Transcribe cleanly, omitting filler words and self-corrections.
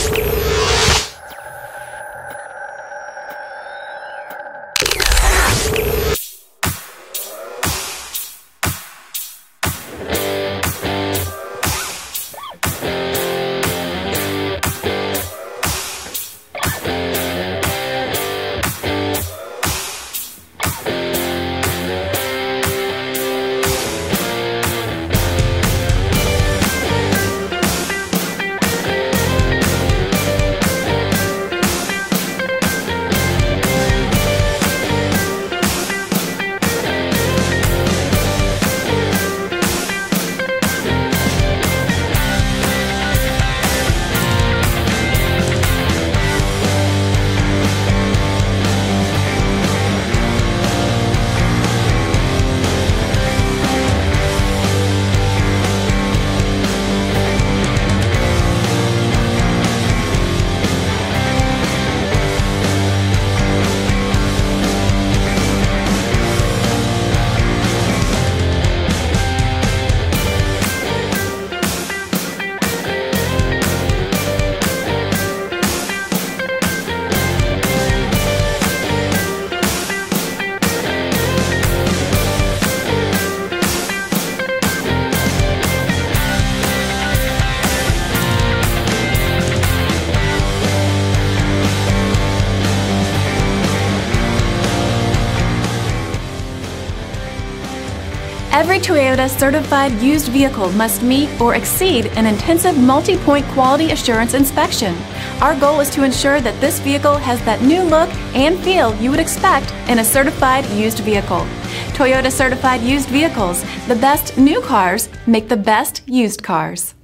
Every Toyota certified used vehicle must meet or exceed an intensive multi-point quality assurance inspection. Our goal is to ensure that this vehicle has that new look and feel you would expect in a certified used vehicle. Toyota certified used vehicles, the best new cars make the best used cars.